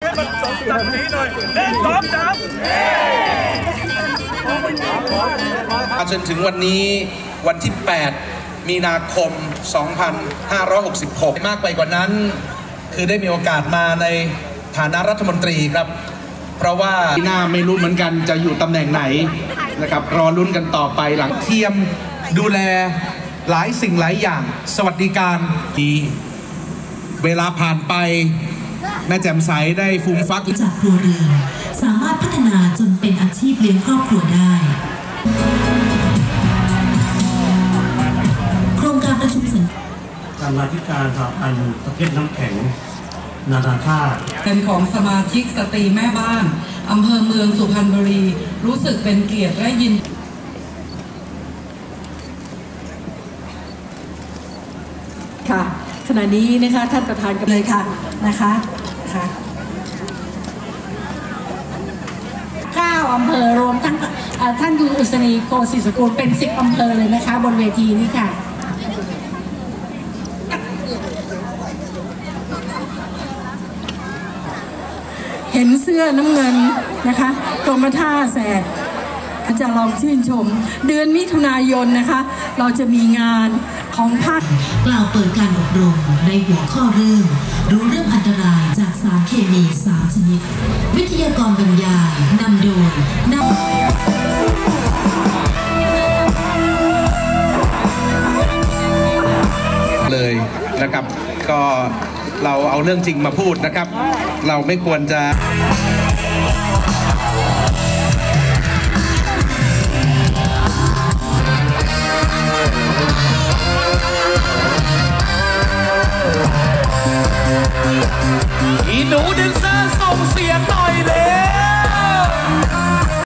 ให้มันสมศักดิ์ศรีหน่อย1 2 3 จนถึงวันนี้วันที่ 8 มีนาคม 2566 มากไปกว่านั้นคือได้มีโอกาสมาในฐานะรัฐมนตรีครับเพราะว่าปีหน้าไม่รู้เหมือนกันจะอยู่ตำแหน่งไหนนะครับรอลุ้นกันต่อไปหลังเทียมดูแลหลายสิ่งหลายอย่างสวัสดิการดีเวลาผ่านไปแม่แจ่มใสได้ฟูมฟักจากครัวเรือนสามารถพัฒนาจนเป็นอาชีพเลี้ยงครอบครัวได้โครงการประชุมสัญกรรมาธิการสหพันธ์ประเภทน้ำแข็งนานาชาติเป็นของสมาชิกสตรีแม่บ้านอำเภอเมืองสุพรรณบุรีรู้สึกเป็นเกียรติและยินค่ะขณะนี้นะคะท่านประธานกันเลยค่ะนะคะ9 อำเภอรวมทั้งท่านอุษณีโกศิสกุลเป็น10 อำเภอเลยนะคะบนเวทีนี้ค่ะเห็นเสื้อน้ำเงินนะคะกรมท่าแสกอาจารย์ลองชื่นชมเดือนมิถุนายนนะคะเราจะมีงานของภาคกล่าวเปิดการอบรมในหัวข้อเรื่องรู้เรื่องอันตรายจากสารเคมี3 ชนิดวิทยากรบรรยายนำโดยเลยนะครับก็เราเอาเรื่องจริงมาพูดนะครับเราไม่ควรจะอีหนูดึงเสื้อ